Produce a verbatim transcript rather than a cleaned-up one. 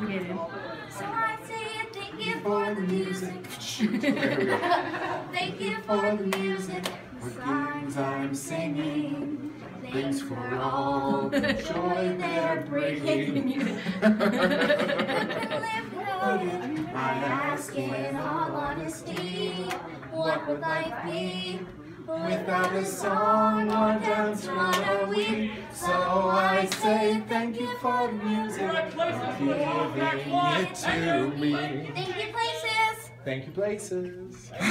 complicated. So I say thank you for the music. Thank you for the music. The songs I'm singing. Thanks for all the joy they're bringing. I ask in all honesty, what would life be without a song or dance or a week? So I say thank you for the music, for giving it to me. Thank you, places. Thank you, places.